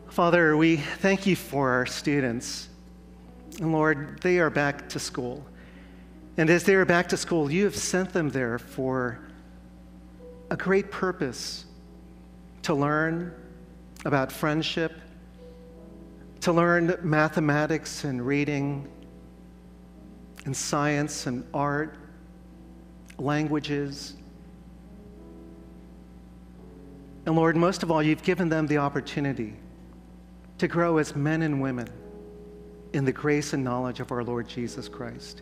Father, we thank you for our students. And Lord, they are back to school. And as they are back to school, you have sent them there for a great purpose, to learn about friendship, to learn mathematics and reading and science and art, languages. And Lord, most of all, you've given them the opportunity to grow as men and women in the grace and knowledge of our Lord Jesus Christ.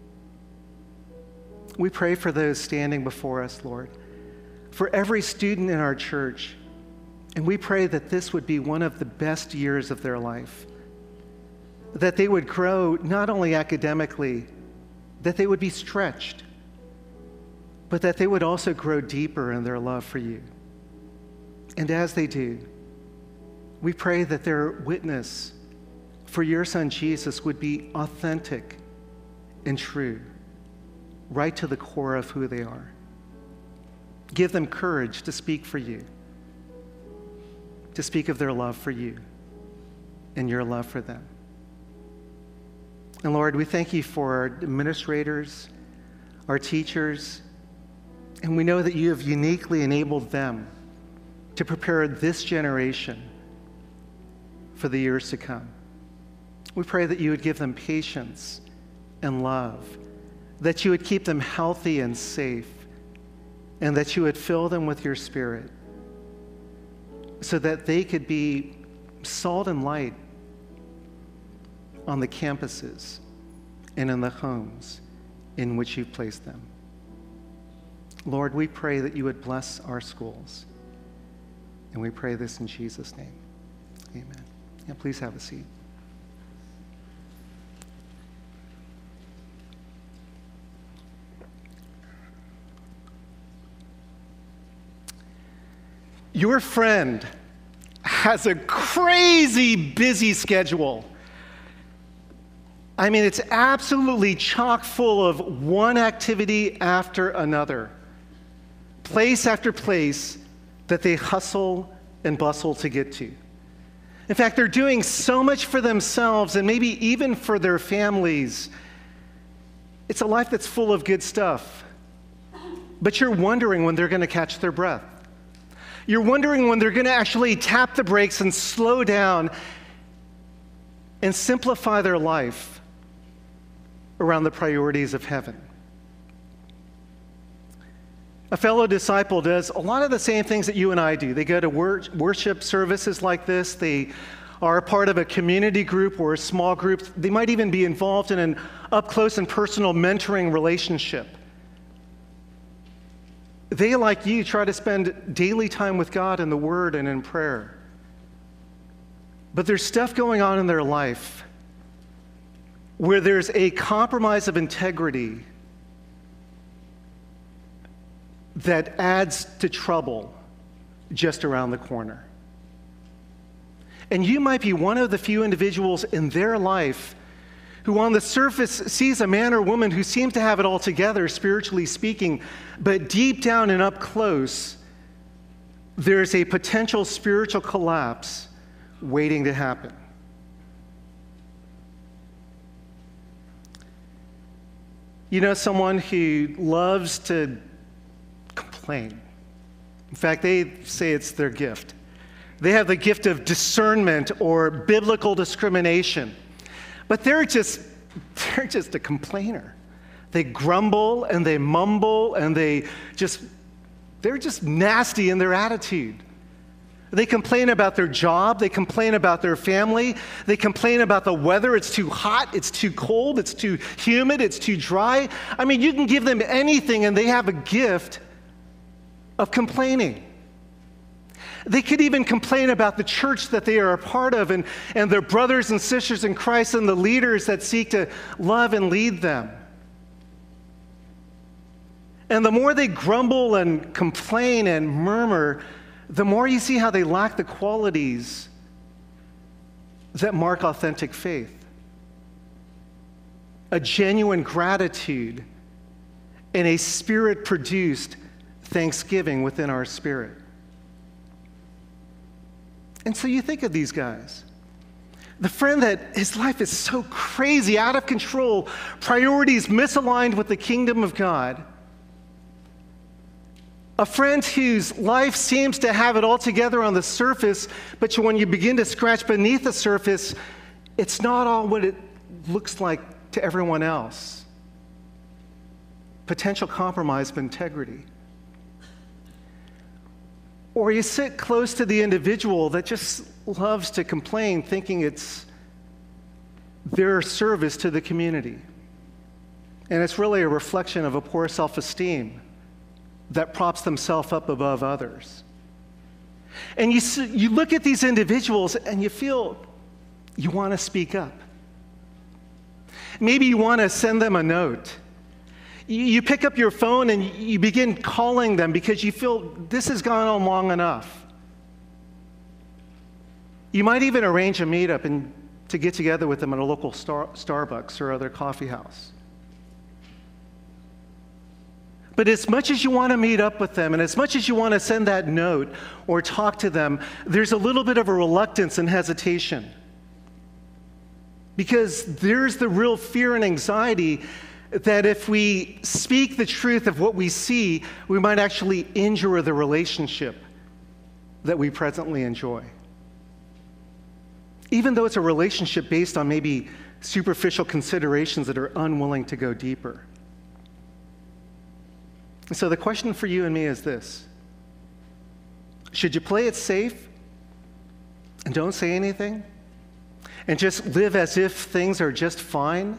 We pray for those standing before us, Lord, for every student in our church, and we pray that this would be one of the best years of their life, that they would grow not only academically, that they would be stretched, but that they would also grow deeper in their love for you. And as they do, we pray that their witness for your Son Jesus would be authentic and true, right to the core of who they are. Give them courage to speak for you, to speak of their love for you and your love for them. And Lord, we thank you for our administrators, our teachers, and we know that you have uniquely enabled them to prepare this generation for the years to come. We pray that you would give them patience and love, that you would keep them healthy and safe, and that you would fill them with your Spirit so that they could be salt and light on the campuses and in the homes in which you've placed them. Lord, we pray that you would bless our schools, and we pray this in Jesus' name. Amen. Yeah, please have a seat. Your friend has a crazy busy schedule. I mean, it's absolutely chock full of one activity after another, place after place that they hustle and bustle to get to. In fact, they're doing so much for themselves and maybe even for their families. It's a life that's full of good stuff. But you're wondering when they're going to catch their breath. You're wondering when they're going to actually tap the brakes and slow down and simplify their life around the priorities of heaven. A fellow disciple does a lot of the same things that you and I do. They go to worship services like this. They are a part of a community group or a small group. They might even be involved in an up-close and personal mentoring relationship. They, like you, try to spend daily time with God in the Word and in prayer. But there's stuff going on in their life where there's a compromise of integrity that adds to trouble just around the corner. And you might be one of the few individuals in their life who on the surface sees a man or woman who seems to have it all together, spiritually speaking, but deep down and up close, there's a potential spiritual collapse waiting to happen. You know someone who loves to complain. In fact, they say it's their gift. They have the gift of discernment or biblical discrimination. But they're just a complainer. They grumble and they mumble and they're just nasty in their attitude. They complain about their job, they complain about their family, they complain about the weather. It's too hot, it's too cold, it's too humid, it's too dry. I mean, you can give them anything and they have a gift of complaining. They could even complain about the church that they are a part of and their brothers and sisters in Christ and the leaders that seek to love and lead them. And the more they grumble and complain and murmur, the more you see how they lack the qualities that mark authentic faith. A genuine gratitude and a Spirit-produced thanksgiving within our spirit. And so you think of these guys. The friend that his life is so crazy, out of control, priorities misaligned with the kingdom of God. A friend whose life seems to have it all together on the surface, but when you begin to scratch beneath the surface, it's not all what it looks like to everyone else. Potential compromise of integrity. Or you sit close to the individual that just loves to complain, thinking it's their service to the community. And it's really a reflection of a poor self-esteem that props themselves up above others. And you look at these individuals and you feel you want to speak up. Maybe you want to send them a note. You pick up your phone and you begin calling them because you feel this has gone on long enough. You might even arrange a meetup and to get together with them at a local Starbucks or other coffee house. But as much as you want to meet up with them and as much as you want to send that note or talk to them, there's a little bit of a reluctance and hesitation. Because there's the real fear and anxiety that if we speak the truth of what we see, we might actually injure the relationship that we presently enjoy. Even though it's a relationship based on maybe superficial considerations that are unwilling to go deeper. And so the question for you and me is this: should you play it safe and don't say anything and just live as if things are just fine?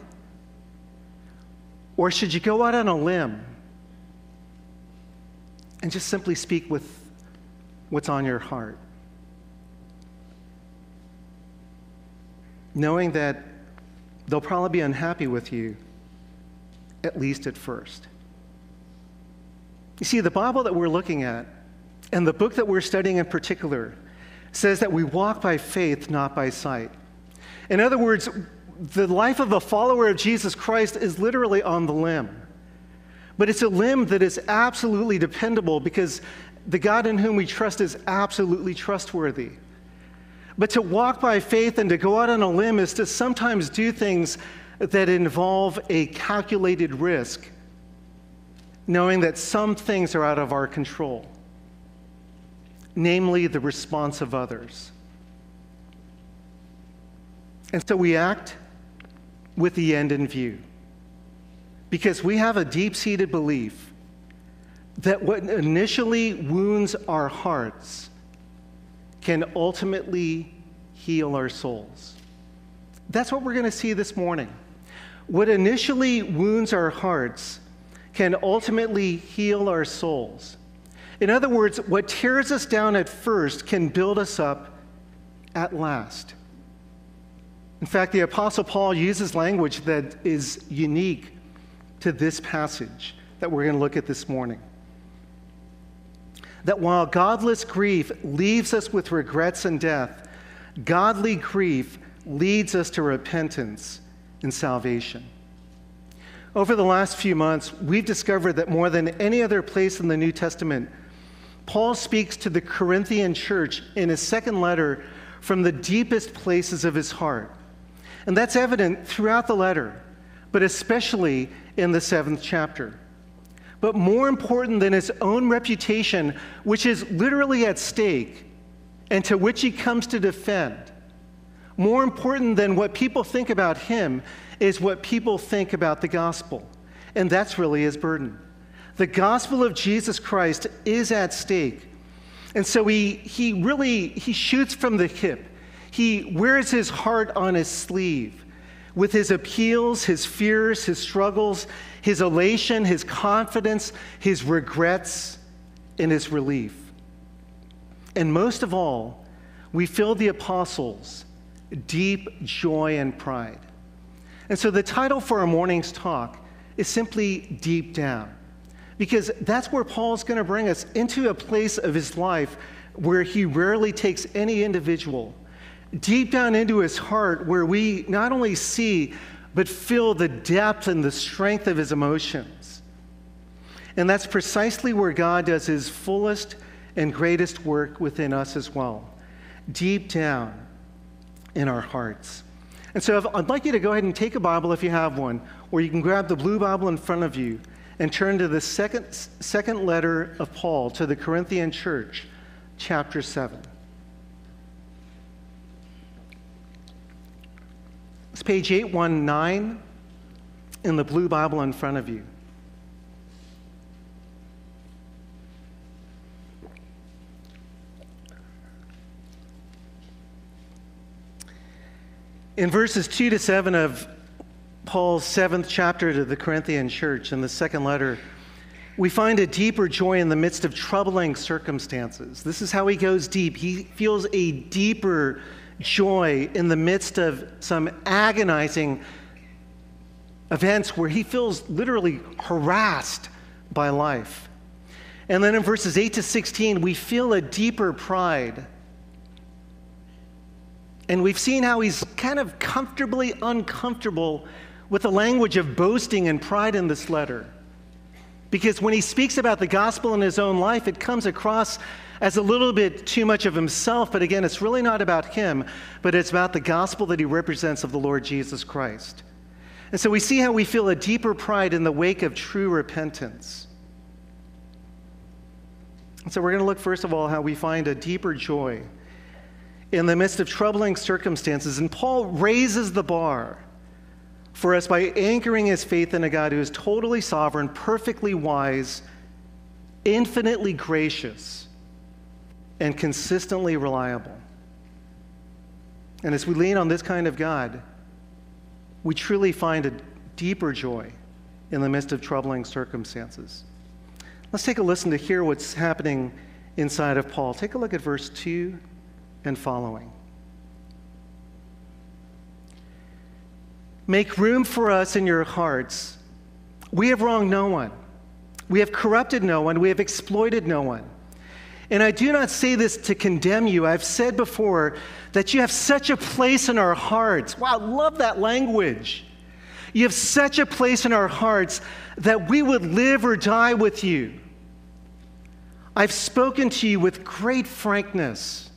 Or should you go out on a limb and just simply speak with what's on your heart? Knowing that they'll probably be unhappy with you, at least at first. You see, the Bible that we're looking at, and the book that we're studying in particular, says that we walk by faith, not by sight. In other words, the life of a follower of Jesus Christ is literally on the limb. But it's a limb that is absolutely dependable because the God in whom we trust is absolutely trustworthy. But to walk by faith and to go out on a limb is to sometimes do things that involve a calculated risk, knowing that some things are out of our control, namely the response of others. And so we act with the end in view, because we have a deep-seated belief that what initially wounds our hearts can ultimately heal our souls. That's what we're going to see this morning. What initially wounds our hearts can ultimately heal our souls. In other words, what tears us down at first can build us up at last. In fact, the Apostle Paul uses language that is unique to this passage that we're going to look at this morning. That while godless grief leaves us with regrets and death, godly grief leads us to repentance and salvation. Over the last few months, we've discovered that more than any other place in the New Testament, Paul speaks to the Corinthian church in his second letter from the deepest places of his heart. And that's evident throughout the letter, but especially in the 7th chapter. But more important than his own reputation, which is literally at stake, and to which he comes to defend, more important than what people think about him is what people think about the gospel. And that's really his burden. The gospel of Jesus Christ is at stake. And so he shoots from the hip. He wears his heart on his sleeve with his appeals, his fears, his struggles, his elation, his confidence, his regrets, and his relief. And most of all, we feel the apostles' deep joy and pride. And so the title for our morning's talk is simply Deep Down, because that's where Paul's going to bring us into a place of his life where he rarely takes any individual deep down into his heart, where we not only see, but feel the depth and the strength of his emotions. And that's precisely where God does his fullest and greatest work within us as well. deep down in our hearts. And so I'd like you to go ahead and take a Bible if you have one, or you can grab the blue Bible in front of you and turn to the second letter of Paul to the Corinthian church, chapter 7. It's page 819 in the blue Bible in front of you. In verses 2 to 7 of Paul's 7th chapter to the Corinthian church in the second letter, we find a deeper joy in the midst of troubling circumstances. This is how he goes deep. He feels a deeper joy in the midst of some agonizing events where he feels literally harassed by life. And then in verses 8 to 16, we feel a deeper pride. And we've seen how he's kind of comfortably uncomfortable with the language of boasting and pride in this letter. Because when he speaks about the gospel in his own life, it comes across as a little bit too much of himself. But again, it's really not about him, but it's about the gospel that he represents of the Lord Jesus Christ. And so we see how we feel a deeper pride in the wake of true repentance. And so we're going to look, first of all, how we find a deeper joy in the midst of troubling circumstances. And Paul raises the bar for us by anchoring his faith in a God who is totally sovereign, perfectly wise, infinitely gracious, and consistently reliable. And as we lean on this kind of God, we truly find a deeper joy in the midst of troubling circumstances. Let's take a listen to hear what's happening inside of Paul. Take a look at verse 2 and following. Make room for us in your hearts. We have wronged no one. We have corrupted no one. We have exploited no one. And I do not say this to condemn you. I've said before that you have such a place in our hearts. Wow, I love that language. You have such a place in our hearts that we would live or die with you. I've spoken to you with great frankness.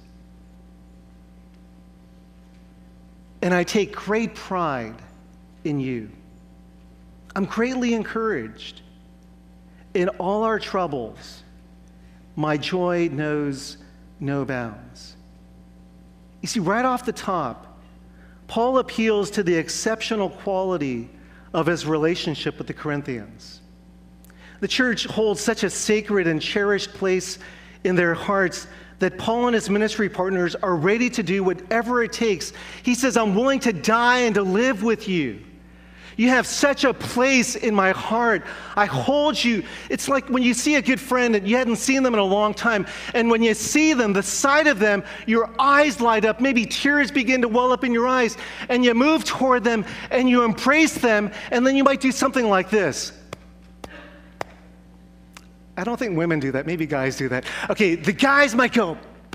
And I take great pride in you. I'm greatly encouraged. In all our troubles, my joy knows no bounds. You see, right off the top, Paul appeals to the exceptional quality of his relationship with the Corinthians. The church holds such a sacred and cherished place in their hearts that Paul and his ministry partners are ready to do whatever it takes. He says, I'm willing to die and to live with you. You have such a place in my heart. I hold you. It's like when you see a good friend and you hadn't seen them in a long time, and when you see them, the sight of them, your eyes light up, maybe tears begin to well up in your eyes, and you move toward them and you embrace them, and then you might do something like this. I don't think women do that. Maybe guys do that. Okay, the guys might go.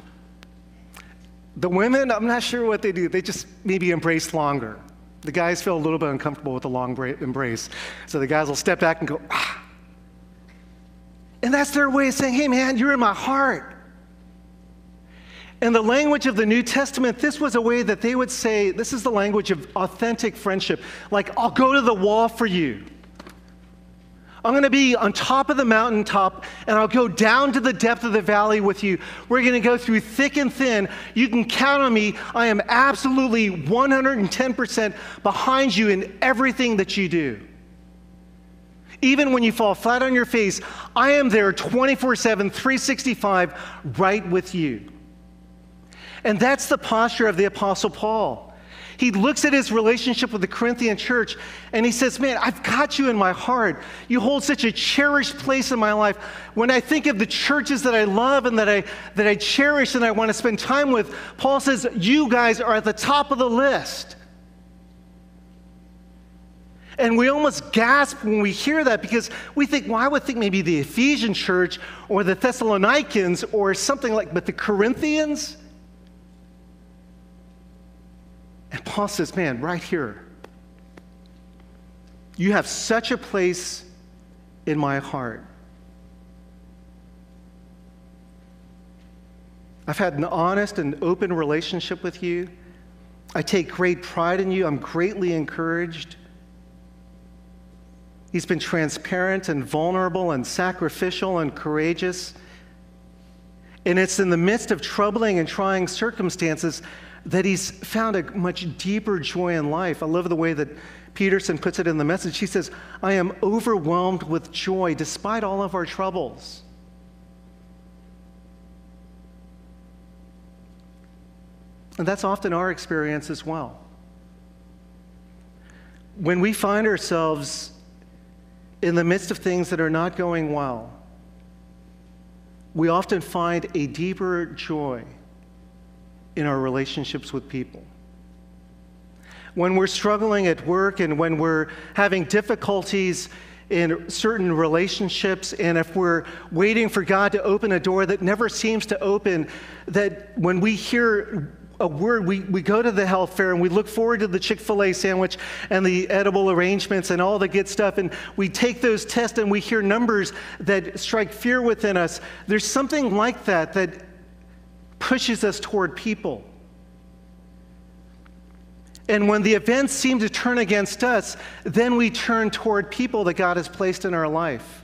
The women, I'm not sure what they do. They just maybe embrace longer. The guys feel a little bit uncomfortable with the long embrace. So the guys will step back and go, ah. And that's their way of saying, hey man, you're in my heart. In the language of the New Testament, this was a way that they would say, this is the language of authentic friendship. Like, I'll go to the wall for you. I'm going to be on top of the mountaintop, and I'll go down to the depth of the valley with you. We're going to go through thick and thin. You can count on me. I am absolutely 110% behind you in everything that you do. Even when you fall flat on your face, I am there 24/7, 365, right with you. And that's the posture of the Apostle Paul. He looks at his relationship with the Corinthian church and he says, man, I've got you in my heart. You hold such a cherished place in my life. When I think of the churches that I love and that I cherish and I want to spend time with, Paul says, you guys are at the top of the list. And we almost gasp when we hear that because we think, well, I would think maybe the Ephesian church or the Thessalonians or something like, but the Corinthians? And Paul says, man, right here, you have such a place in my heart. I've had an honest and open relationship with you. I take great pride in you. I'm greatly encouraged. He's been transparent and vulnerable and sacrificial and courageous. And it's in the midst of troubling and trying circumstances that he's found a much deeper joy in life. I love the way that Peterson puts it in the Message. He says, I am overwhelmed with joy despite all of our troubles. And that's often our experience as well. When we find ourselves in the midst of things that are not going well, we often find a deeper joy in our relationships with people. When we're struggling at work and when we're having difficulties in certain relationships, and if we're waiting for God to open a door that never seems to open, that when we hear a word, we go to the health fair and we look forward to the Chick-fil-A sandwich and the edible arrangements and all the good stuff, and we take those tests and we hear numbers that strike fear within us. There's something like that that pushes us toward people. And when the events seem to turn against us, then we turn toward people that God has placed in our life.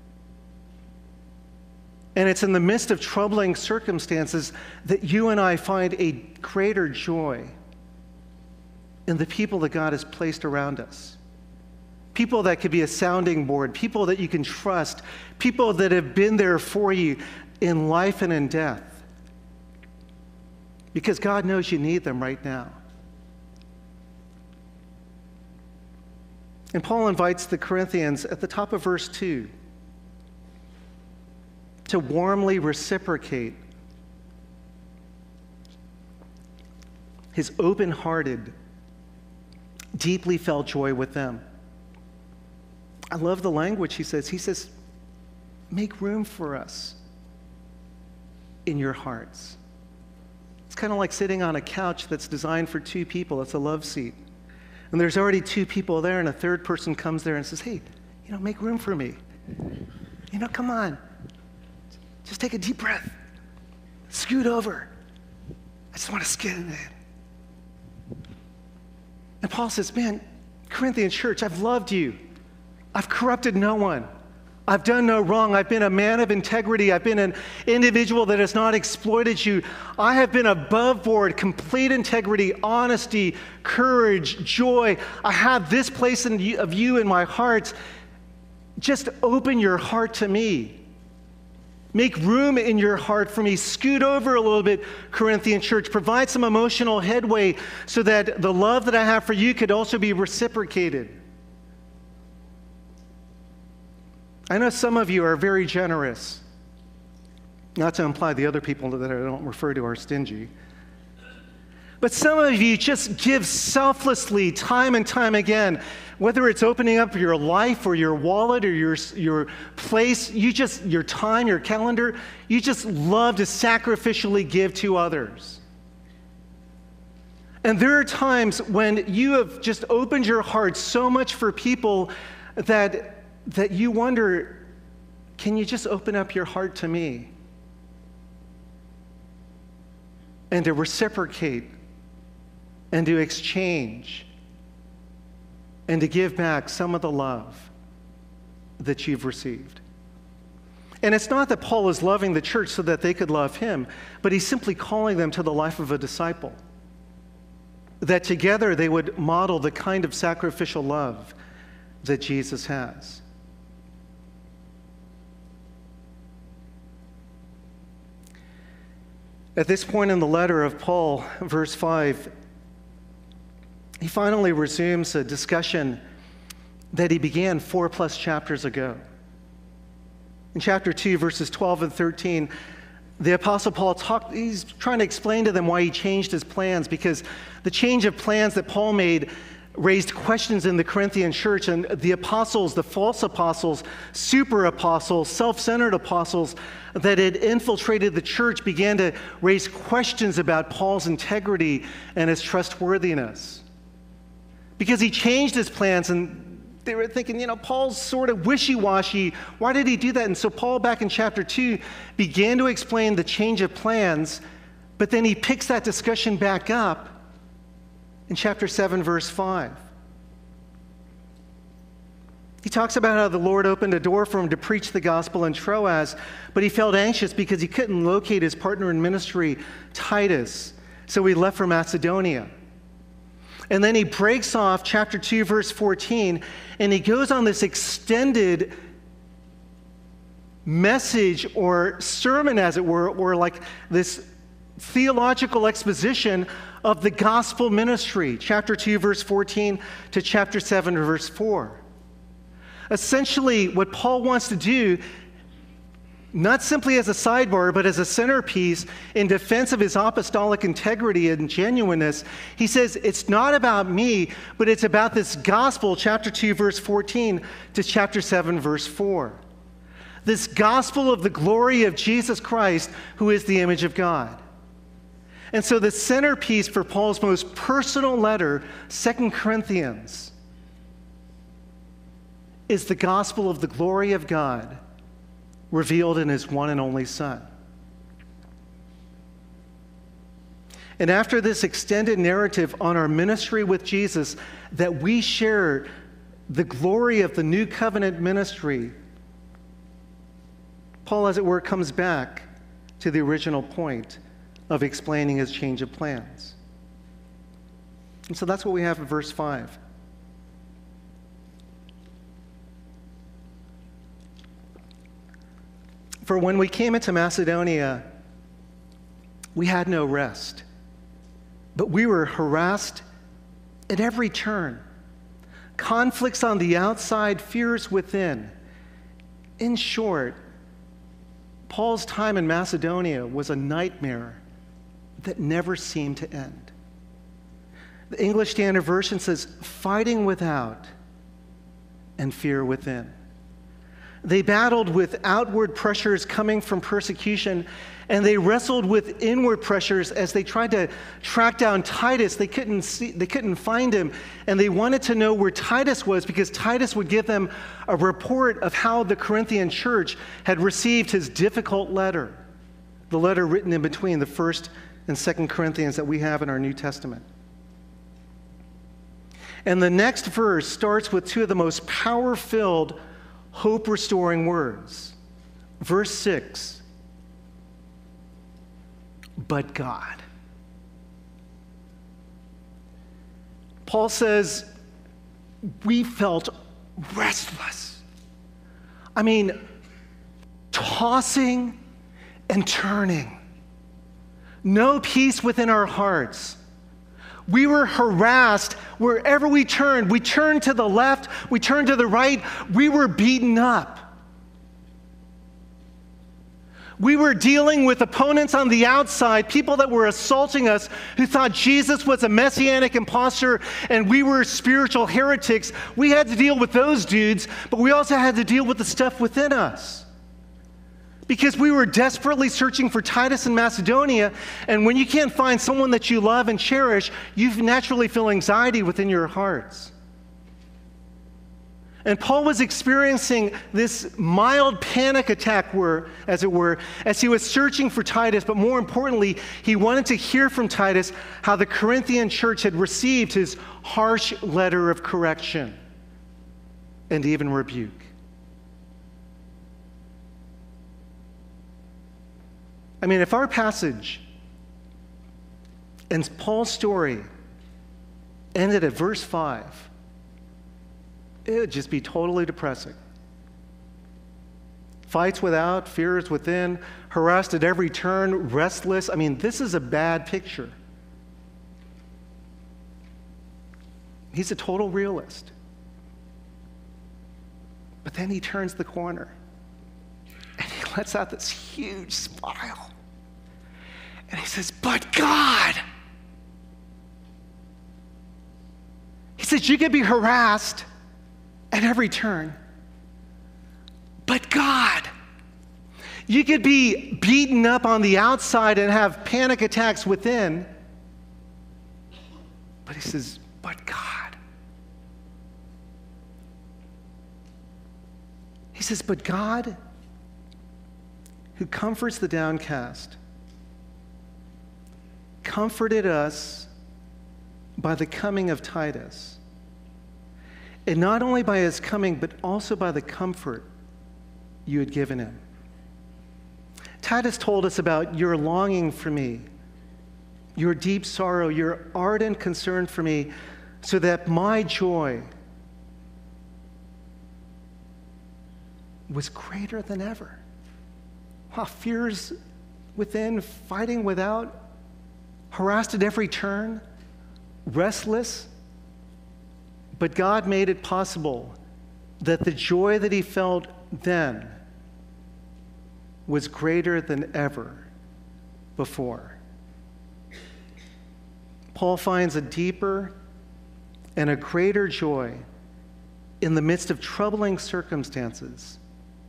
And it's in the midst of troubling circumstances that you and I find a greater joy in the people that God has placed around us. People that could be a sounding board, people that you can trust, people that have been there for you in life and in death. Because God knows you need them right now. And Paul invites the Corinthians at the top of verse 2 to warmly reciprocate his open-hearted, deeply felt joy with them. I love the language he says. He says, make room for us in your hearts. It's kind of like sitting on a couch that's designed for two people. It's a love seat. And there's already two people there, and a third person comes there and says, hey, make room for me. Come on. Just take a deep breath. Scoot over. I just want to skid in it. And Paul says, man, Corinthian church, I've loved you. I've corrupted no one. I've done no wrong. I've been a man of integrity. I've been an individual that has not exploited you. I have been above board, complete integrity, honesty, courage, joy. I have this place of you in my heart. Just open your heart to me. Make room in your heart for me. Scoot over a little bit, Corinthian church. Provide some emotional headway so that the love that I have for you could also be reciprocated. I know some of you are very generous. Not to imply the other people that I don't refer to are stingy. But some of you just give selflessly time and time again, whether it's opening up your life or your wallet or your place, your time, your calendar, you just love to sacrificially give to others. And there are times when you have just opened your heart so much for people that you wonder, can you just open up your heart to me? And to reciprocate, and to exchange, and to give back some of the love that you've received. And it's not that Paul is loving the church so that they could love him, but he's simply calling them to the life of a disciple. That together they would model the kind of sacrificial love that Jesus has. At this point in the letter of Paul, verse 5, he finally resumes a discussion that he began 4+ chapters ago. In chapter 2, verses 12 and 13, the Apostle Paul he's trying to explain to them why he changed his plans, because the change of plans that Paul made raised questions in the Corinthian church, and the apostles, the false apostles, super apostles, self-centered apostles that had infiltrated the church began to raise questions about Paul's integrity and his trustworthiness. Because he changed his plans, and they were thinking, Paul's sort of wishy-washy. Why did he do that? And so Paul, back in chapter 2, began to explain the change of plans But then he picks that discussion back up in chapter 7, verse 5. He talks about how the Lord opened a door for him to preach the gospel in Troas, but he felt anxious because he couldn't locate his partner in ministry, Titus. So he left for Macedonia. And then he breaks off chapter 2, verse 14, and he goes on this extended message or sermon, as it were, or like this theological exposition of the gospel ministry, chapter 2, verse 14 to chapter 7, verse 4. Essentially, what Paul wants to do, not simply as a sidebar, but as a centerpiece in defense of his apostolic integrity and genuineness, he says, it's not about me, but it's about this gospel, chapter 2, verse 14 to chapter 7, verse 4. This gospel of the glory of Jesus Christ, who is the image of God. And so the centerpiece for Paul's most personal letter, 2 Corinthians, is the gospel of the glory of God revealed in his one and only Son. And after this extended narrative on our ministry with Jesus, that we share the glory of the new covenant ministry, Paul, as it were, comes back to the original point of explaining his change of plans. And so that's what we have in verse 5. For when we came into Macedonia, we had no rest, but we were harassed at every turn. Conflicts on the outside, fears within. In short, Paul's time in Macedonia was a nightmare that never seemed to end. The English Standard Version says, fighting without and fear within. They battled with outward pressures coming from persecution, and they wrestled with inward pressures as they tried to track down Titus. They couldn't find him, and they wanted to know where Titus was because Titus would give them a report of how the Corinthian church had received his difficult letter, the letter written in between the 1st and 2nd Corinthians that we have in our New Testament. And the next verse starts with two of the most power-filled, hope-restoring words. Verse 6, but God. Paul says, we felt restless. I mean, tossing and turning. No peace within our hearts. We were harassed wherever we turned. We turned to the left, we turned to the right. We were beaten up. We were dealing with opponents on the outside, people that were assaulting us, who thought Jesus was a messianic imposter and we were spiritual heretics. We had to deal with those dudes, but we also had to deal with the stuff within us. Because we were desperately searching for Titus in Macedonia, and when you can't find someone that you love and cherish, you naturally feel anxiety within your hearts. And Paul was experiencing this mild panic attack, as it were, as he was searching for Titus, but more importantly, he wanted to hear from Titus how the Corinthian church had received his harsh letter of correction and even rebuke. I mean, if our passage and Paul's story ended at verse 5, it would just be totally depressing. Fights without, fears within, harassed at every turn, restless. I mean, this is a bad picture. He's a total realist. But then he turns the corner and he lets out this huge smile. And he says, but God. He says, you could be harassed at every turn, but God. You could be beaten up on the outside and have panic attacks within, but he says, but God. He says, but God, who comforts the downcast, comforted us by the coming of Titus. And not only by his coming, but also by the comfort you had given him. Titus told us about your longing for me, your deep sorrow, your ardent concern for me, so that my joy was greater than ever. Wow, fears within, fighting without, harassed at every turn, restless. But God made it possible that the joy that he felt then was greater than ever before. Paul finds a deeper and a greater joy in the midst of troubling circumstances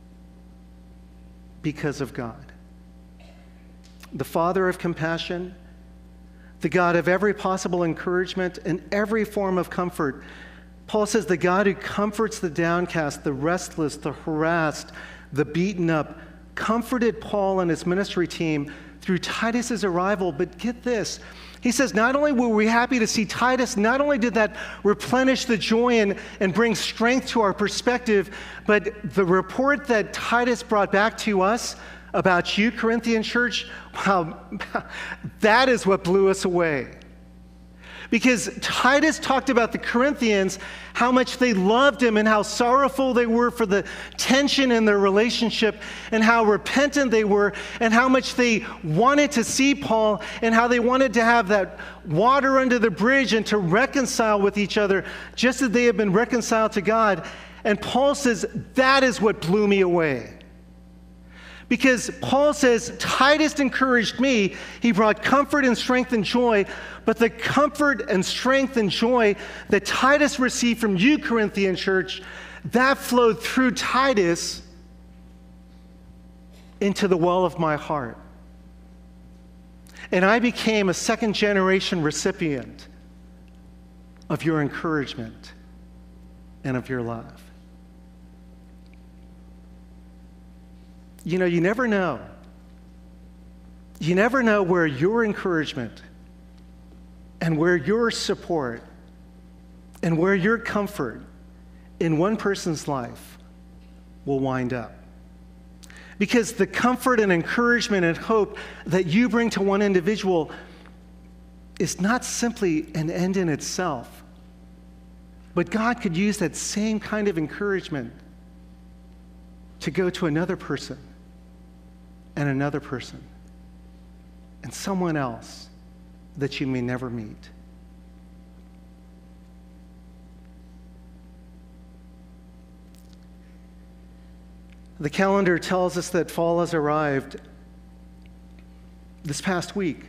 because of God. The Father of compassion, the God of every possible encouragement and every form of comfort. Paul says the God who comforts the downcast, the restless, the harassed, the beaten up, comforted Paul and his ministry team through Titus's arrival. But get this, he says not only were we happy to see Titus, not only did that replenish the joy and bring strength to our perspective, but the report that Titus brought back to us about you, Corinthian church, wow, that is what blew us away. Because Titus talked about the Corinthians, how much they loved him and how sorrowful they were for the tension in their relationship and how repentant they were and how much they wanted to see Paul and how they wanted to have that water under the bridge and to reconcile with each other just as they had been reconciled to God. And Paul says, that is what blew me away. Because Paul says, Titus encouraged me. He brought comfort and strength and joy. But the comfort and strength and joy that Titus received from you, Corinthian church, that flowed through Titus into the well of my heart. And I became a second-generation recipient of your encouragement and of your love. You know, you never know. You never know where your encouragement and where your support and where your comfort in one person's life will wind up. Because the comfort and encouragement and hope that you bring to one individual is not simply an end in itself, but God could use that same kind of encouragement to go to another person and another person and someone else that you may never meet. The calendar tells us that fall has arrived this past week.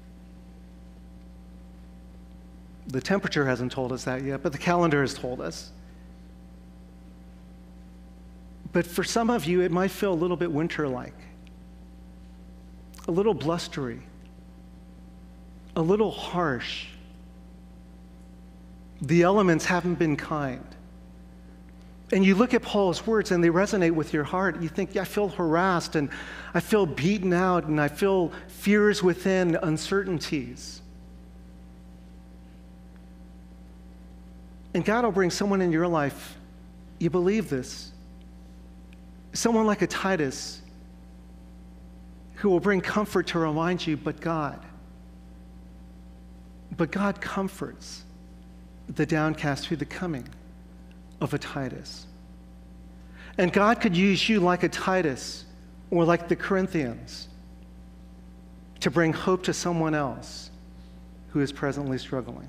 The temperature hasn't told us that yet, but the calendar has told us. But for some of you, it might feel a little bit winter-like, a little blustery, a little harsh. The elements haven't been kind. And you look at Paul's words and they resonate with your heart. You think, yeah, I feel harassed and I feel beaten out and I feel fears within, uncertainties. And God will bring someone in your life, you believe this, someone like a Titus who will bring comfort to remind you, but God comforts the downcast through the coming of a Titus. And God could use you like a Titus or like the Corinthians to bring hope to someone else who is presently struggling.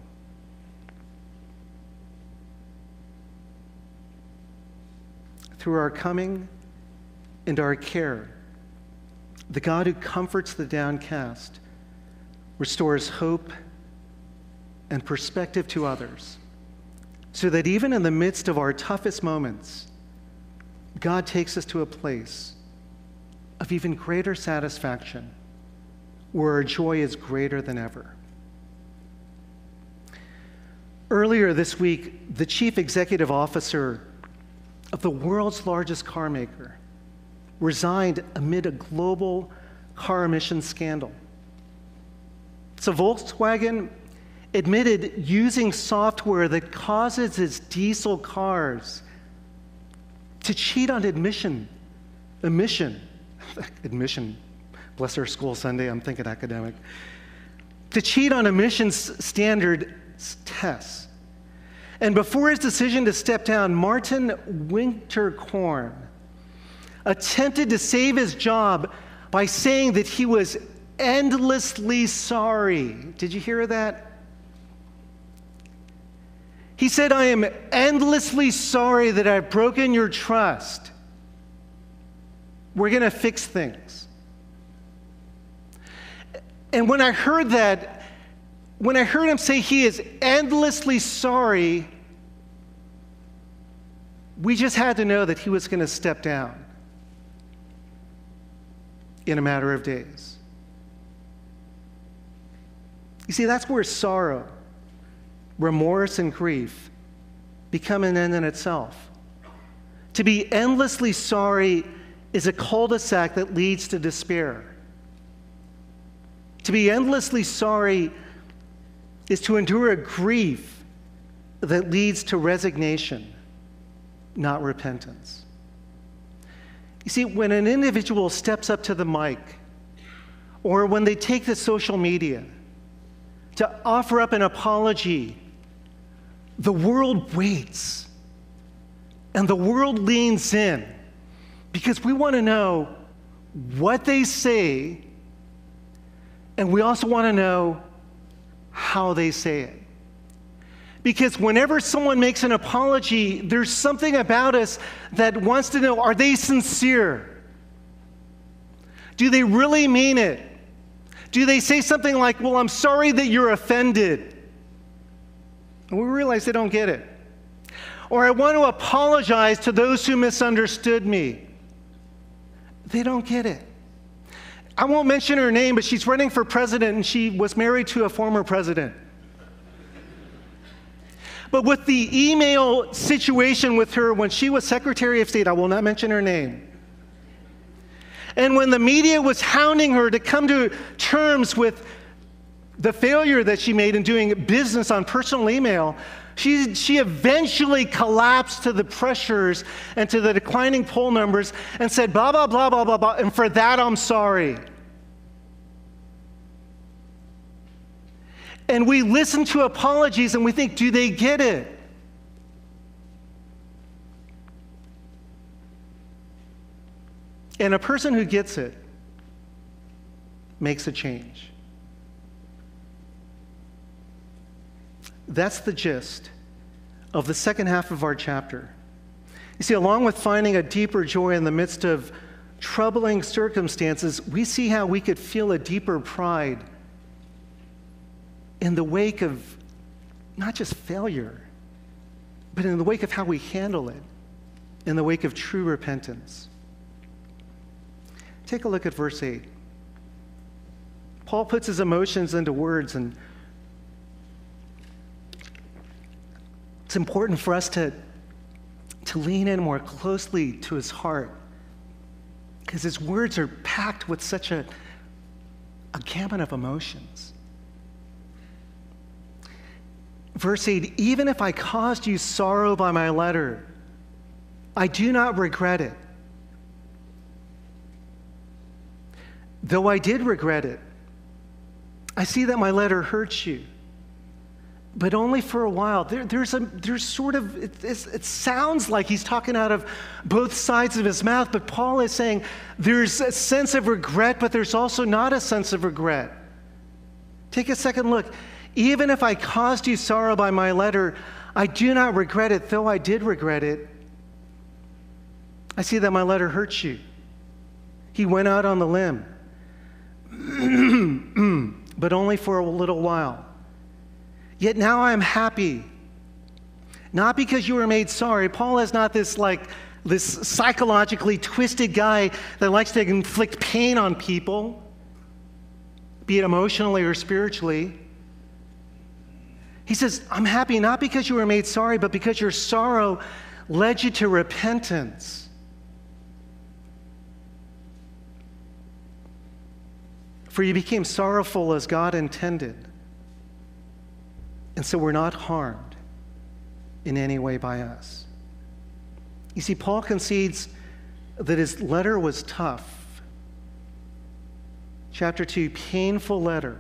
Through our coming and our care, the God who comforts the downcast restores hope and perspective to others, so that even in the midst of our toughest moments, God takes us to a place of even greater satisfaction, where our joy is greater than ever. Earlier this week, the chief executive officer of the world's largest car maker resigned amid a global car emissions scandal. So Volkswagen admitted using software that causes its diesel cars to cheat on admission. Bless our school Sunday, I'm thinking academic. To cheat on emissions standard tests. And before his decision to step down, Martin Winterkorn attempted to save his job by saying that he was endlessly sorry. Did you hear that? He said, "I am endlessly sorry that I've broken your trust. We're going to fix things." And when I heard that, when I heard him say he is endlessly sorry, we just had to know that he was going to step down in a matter of days. You see, that's where sorrow, remorse, and grief become an end in itself. To be endlessly sorry is a cul-de-sac that leads to despair. To be endlessly sorry is to endure a grief that leads to resignation, not repentance. You see, when an individual steps up to the mic, or when they take to social media to offer up an apology, the world waits and the world leans in because we want to know what they say, and we also want to know how they say it. Because whenever someone makes an apology, there's something about us that wants to know, are they sincere? Do they really mean it? Do they say something like, "Well, I'm sorry that you're offended"? And we realize they don't get it. Or, "I want to apologize to those who misunderstood me." They don't get it. I won't mention her name, but she's running for president, and she was married to a former president. But with the email situation with her when she was Secretary of State, I will not mention her name, and when the media was hounding her to come to terms with the failure that she made in doing business on personal email, she eventually collapsed to the pressures and to the declining poll numbers and said, blah, blah, blah, blah, blah, blah, and for that I'm sorry. And we listen to apologies and we think, do they get it? And a person who gets it makes a change. That's the gist of the second half of our chapter. You see, along with finding a deeper joy in the midst of troubling circumstances, we see how we could feel a deeper pride in the wake of not just failure, but in the wake of how we handle it, in the wake of true repentance. Take a look at verse 8. Paul puts his emotions into words, and it's important for us to lean in more closely to his heart, because his words are packed with such a gamut of emotions. Verse 8, even if I caused you sorrow by my letter, I do not regret it. Though I did regret it, I see that my letter hurts you, but only for a while. There's sort of, it sounds like he's talking out of both sides of his mouth, but Paul is saying there's a sense of regret, but there's also not a sense of regret. Take a second look. Even if I caused you sorrow by my letter, I do not regret it, though I did regret it. I see that my letter hurts you. He went out on the limb, but only for a little while. Yet now I am happy, not because you were made sorry. Paul is not this psychologically twisted guy that likes to inflict pain on people, be it emotionally or spiritually. He says, I'm happy not because you were made sorry, but because your sorrow led you to repentance. for you became sorrowful as God intended. And so we're not harmed in any way by us. You see, Paul concedes that his letter was tough. Chapter 2, painful letter,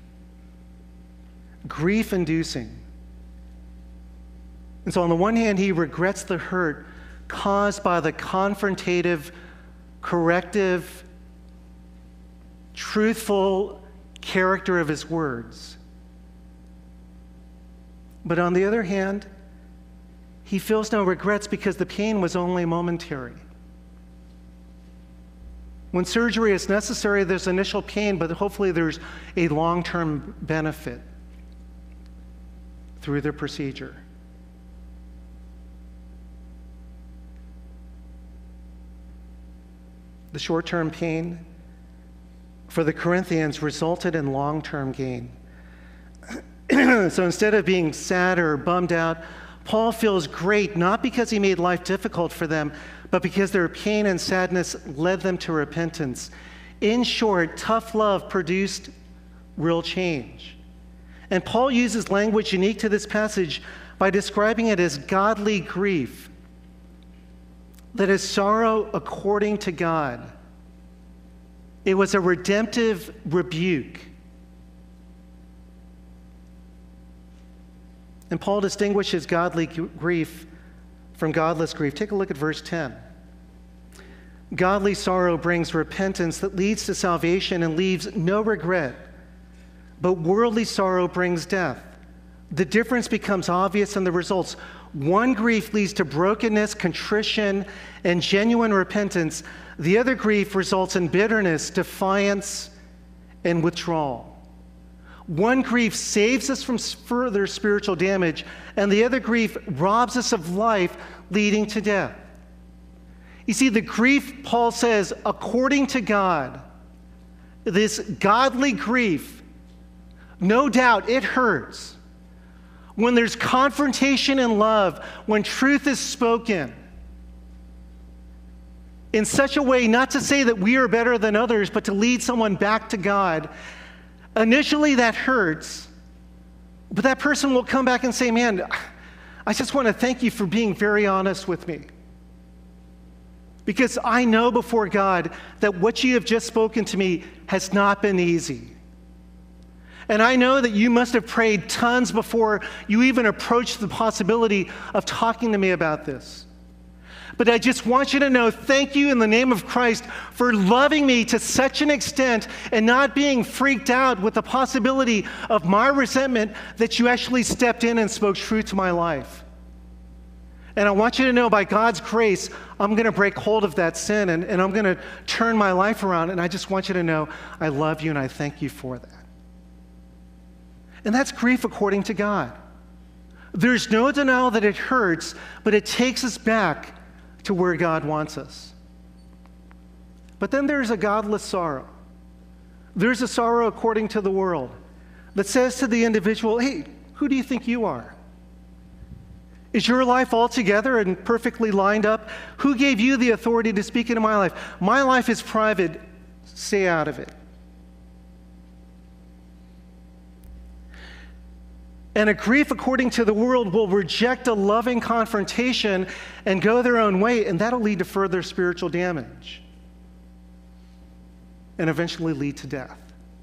grief-inducing. And so on the one hand, he regrets the hurt caused by the confrontative, corrective, truthful character of his words. But on the other hand, he feels no regrets because the pain was only momentary. When surgery is necessary, there's initial pain, but hopefully there's a long-term benefit through the procedure. The short-term pain for the Corinthians resulted in long-term gain. So instead of being sad or bummed out, Paul feels great, not because he made life difficult for them, but because their pain and sadness led them to repentance. In short, tough love produced real change. And Paul uses language unique to this passage by describing it as godly grief, that is sorrow according to God. It was a redemptive rebuke. And Paul distinguishes godly grief from godless grief. Take a look at verse 10. Godly sorrow brings repentance that leads to salvation and leaves no regret, but worldly sorrow brings death. The difference becomes obvious in the results. One grief leads to brokenness, contrition, and genuine repentance. The other grief results in bitterness, defiance, and withdrawal. One grief saves us from further spiritual damage, and the other grief robs us of life, leading to death. You see, the grief, Paul says, according to God, this godly grief, no doubt it hurts. When there's confrontation in love, when truth is spoken, in such a way, not to say that we are better than others, but to lead someone back to God, initially that hurts, but that person will come back and say, man, I just want to thank you for being very honest with me. Because I know before God that what you have just spoken to me has not been easy. And I know that you must have prayed tons before you even approached the possibility of talking to me about this. But I just want you to know, thank you in the name of Christ for loving me to such an extent and not being freaked out with the possibility of my resentment that you actually stepped in and spoke truth to my life. And I want you to know, by God's grace, I'm going to break hold of that sin and I'm going to turn my life around. And I just want you to know I love you and I thank you for that. And that's grief according to God. There's no denial that it hurts, but it takes us back to where God wants us. But then there's a godless sorrow. There's a sorrow according to the world that says to the individual, hey, who do you think you are? Is your life all together and perfectly lined up? Who gave you the authority to speak into my life? My life is private. Stay out of it. And a grief according to the world will reject a loving confrontation and go their own way, and that'll lead to further spiritual damage and eventually lead to death.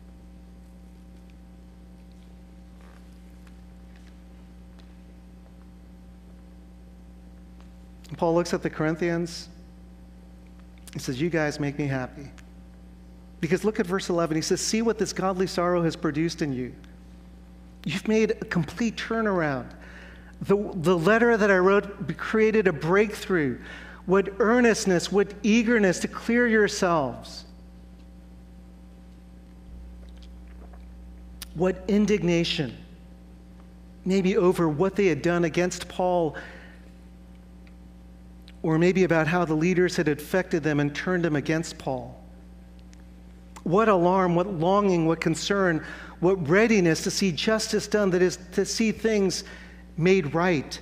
And Paul looks at the Corinthians. He says, you guys make me happy. Because look at verse 11. He says, see what this godly sorrow has produced in you. You've made a complete turnaround. The letter that I wrote created a breakthrough. What earnestness, what eagerness to clear yourselves. What indignation, maybe over what they had done against Paul, or maybe about how the leaders had affected them and turned them against Paul. What alarm, what longing, what concern, what readiness to see justice done, that is, to see things made right.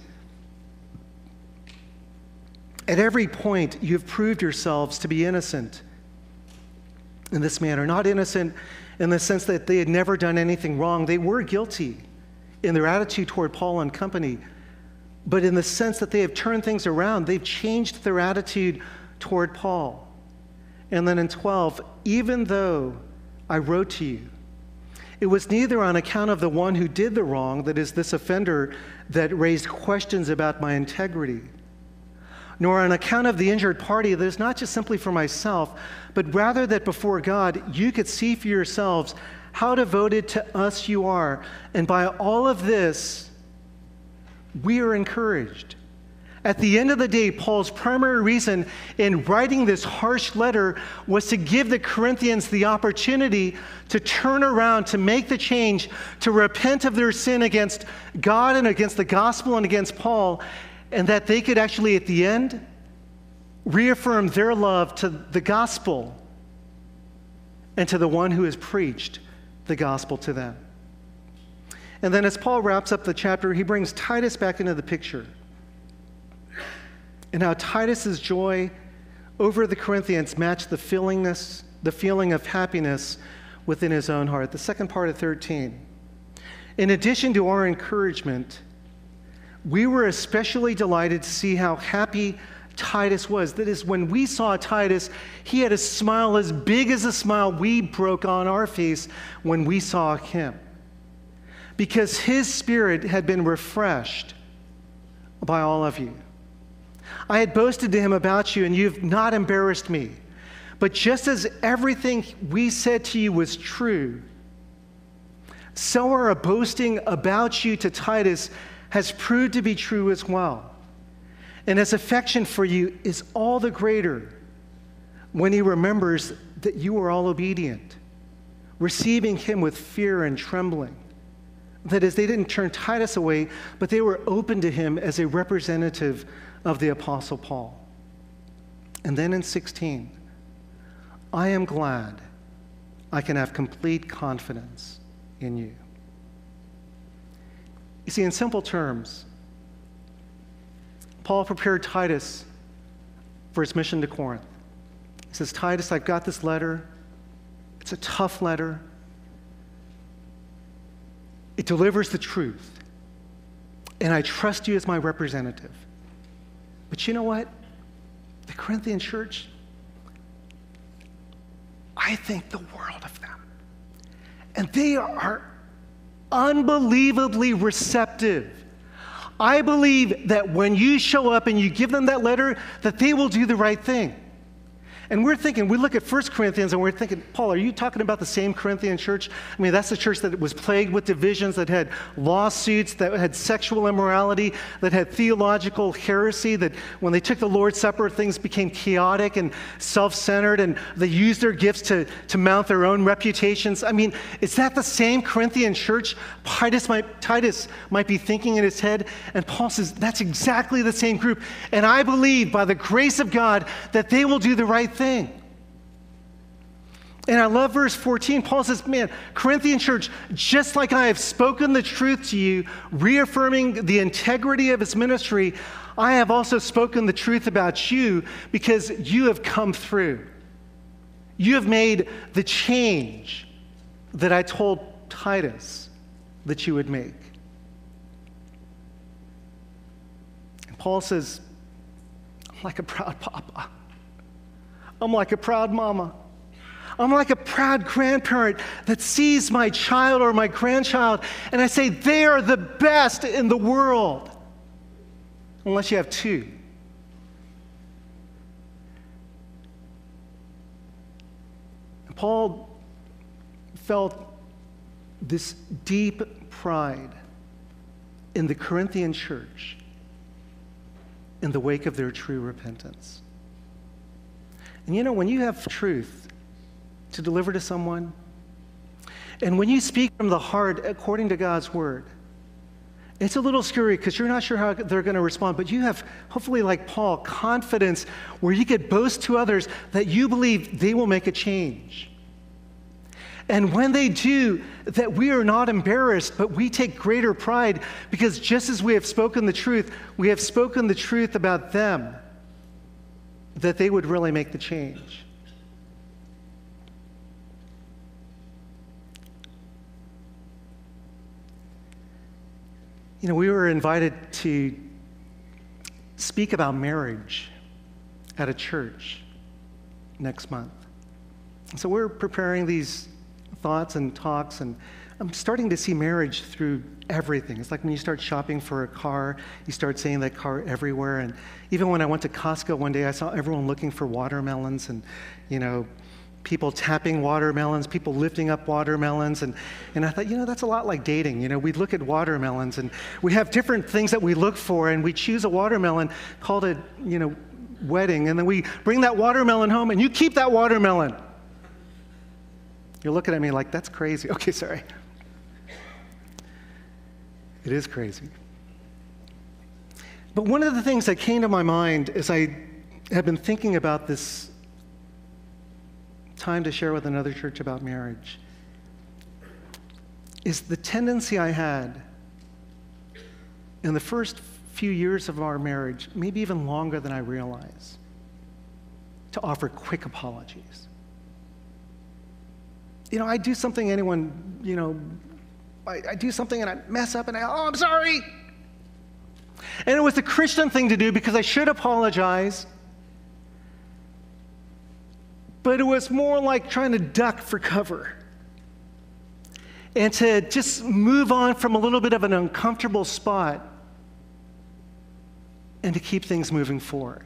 At every point, you have proved yourselves to be innocent in this manner. Not innocent in the sense that they had never done anything wrong. They were guilty in their attitude toward Paul and company, but in the sense that they have turned things around, they've changed their attitude toward Paul. And then in 12, even though I wrote to you, it was neither on account of the one who did the wrong, that is, this offender, that raised questions about my integrity, nor on account of the injured party, that is not just simply for myself, but rather that before God you could see for yourselves how devoted to us you are. And by all of this, we are encouraged. At the end of the day, Paul's primary reason in writing this harsh letter was to give the Corinthians the opportunity to turn around, to make the change, to repent of their sin against God and against the gospel and against Paul, and that they could actually, at the end, reaffirm their love to the gospel and to the one who has preached the gospel to them. And then as Paul wraps up the chapter, he brings Titus back into the picture. And how Titus's joy over the Corinthians matched the feeling of happiness within his own heart. The second part of 13. In addition to our encouragement, we were especially delighted to see how happy Titus was. That is, when we saw Titus, he had a smile as big as a smile we broke on our face when we saw him, because his spirit had been refreshed by all of you. I had boasted to him about you, and you've not embarrassed me. But just as everything we said to you was true, so our boasting about you to Titus has proved to be true as well. And his affection for you is all the greater when he remembers that you were all obedient, receiving him with fear and trembling. That is, they didn't turn Titus away, but they were open to him as a representative of the Apostle Paul. And then in 16, I am glad I can have complete confidence in you. You see, in simple terms, Paul prepared Titus for his mission to Corinth. He says, Titus, I've got this letter. It's a tough letter. It delivers the truth. And I trust you as my representative. But you know what? The Corinthian church, I think the world of them. And they are unbelievably receptive. I believe that when you show up and you give them that letter, that they will do the right thing. And we're thinking, we look at 1 Corinthians and we're thinking, Paul, are you talking about the same Corinthian church? I mean, that's the church that was plagued with divisions, that had lawsuits, that had sexual immorality, that had theological heresy, that when they took the Lord's Supper, things became chaotic and self-centered, and they used their gifts to mount their own reputations. I mean, is that the same Corinthian church Titus might be thinking in his head? And Paul says, that's exactly the same group. And I believe, by the grace of God, that they will do the right thing. And I love verse 14. Paul says, man, Corinthian church, just like I have spoken the truth to you, reaffirming the integrity of his ministry, I have also spoken the truth about you because you have come through. You have made the change that I told Titus that you would make. And Paul says, I'm like a proud papa. I'm like a proud mama. I'm like a proud grandparent that sees my child or my grandchild, and I say, they are the best in the world. Unless you have two. And Paul felt this deep pride in the Corinthian church in the wake of their true repentance. And you know, when you have truth to deliver to someone, and when you speak from the heart according to God's word, it's a little scary because you're not sure how they're going to respond, but you have, hopefully like Paul, confidence where you could boast to others that you believe they will make a change. And when they do, that we are not embarrassed, but we take greater pride because just as we have spoken the truth, we have spoken the truth about them, that they would really make the change. We were invited to speak about marriage at a church next month. So we're preparing these thoughts and talks, and I'm starting to see marriage through everything. It's like when you start shopping for a car, you start seeing that car everywhere. And even when I went to Costco one day, I saw everyone looking for watermelons and, people tapping watermelons, people lifting up watermelons. And I thought, that's a lot like dating. We look at watermelons and we have different things that we look for, and we choose a watermelon, called it, wedding, and then we bring that watermelon home and you keep that watermelon. You're looking at me like, that's crazy. Okay, sorry. It is crazy. But one of the things that came to my mind as I have been thinking about this time to share with another church about marriage is the tendency I had in the first few years of our marriage, maybe even longer than I realized, to offer quick apologies. I do something I do something and I mess up and I'm sorry. And it was the Christian thing to do because I should apologize. But it was more like trying to duck for cover and to just move on from a little bit of an uncomfortable spot and to keep things moving forward.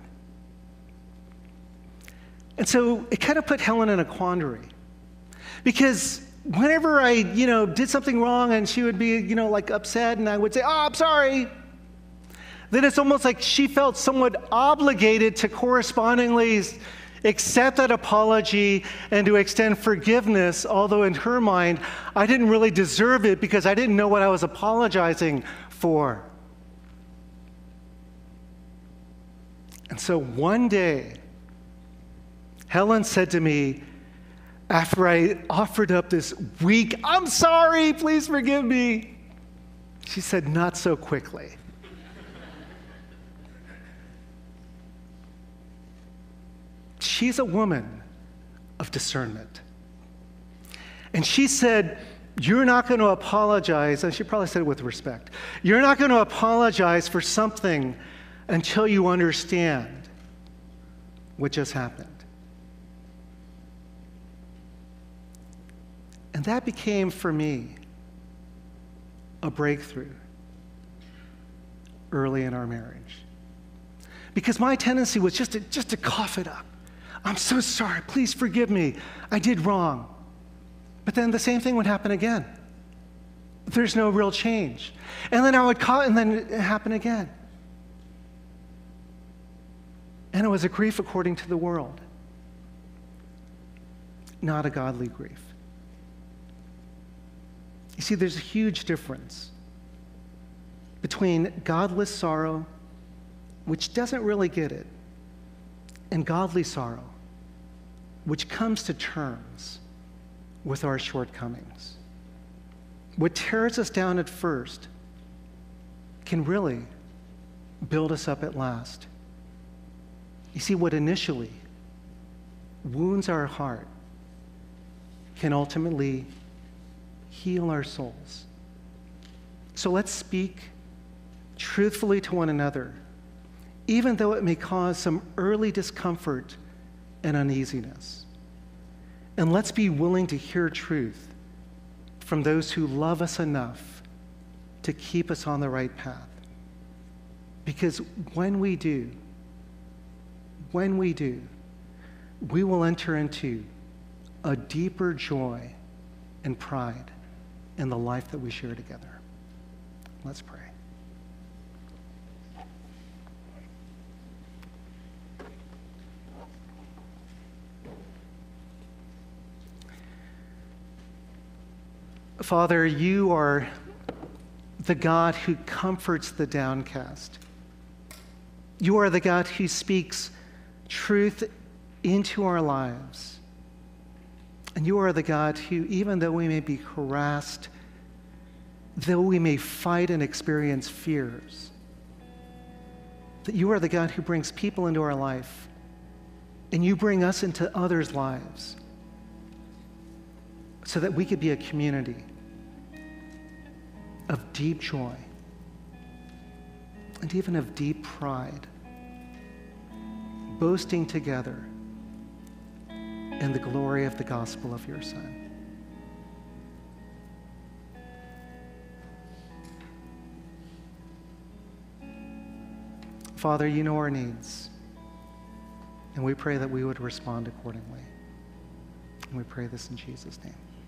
And so it kind of put Helen in a quandary, because whenever I, did something wrong and she would be, upset, and I would say, I'm sorry, then it's almost like she felt somewhat obligated to correspondingly accept that apology and to extend forgiveness, although in her mind, I didn't really deserve it because I didn't know what I was apologizing for. And so one day, Helen said to me, after I offered up this weak, I'm sorry, please forgive me, she said, not so quickly. She's a woman of discernment. And she said, you're not going to apologize, and she probably said it with respect, you're not going to apologize for something until you understand what just happened. And that became, for me, a breakthrough early in our marriage. Because my tendency was just to cough it up. I'm so sorry, please forgive me, I did wrong. But then the same thing would happen again. There's no real change. And then I would cough, and then it happened again. And it was a grief according to the world, not a godly grief. You see, there's a huge difference between godless sorrow, which doesn't really get it, and godly sorrow, which comes to terms with our shortcomings. What tears us down at first can really build us up at last. You see, what initially wounds our heart can ultimately heal our souls. So let's speak truthfully to one another, even though it may cause some early discomfort and uneasiness. And let's be willing to hear truth from those who love us enough to keep us on the right path. Because when we do, we will enter into a deeper joy and pride in the life that we share together. Let's pray. Father, you are the God who comforts the downcast. You are the God who speaks truth into our lives. And you are the God who, even though we may be harassed, though we may fight and experience fears, that you are the God who brings people into our life, and you bring us into others' lives so that we could be a community of deep joy and even of deep pride, boasting together in the glory of the gospel of your Son. Father, you know our needs, and we pray that we would respond accordingly. And we pray this in Jesus' name.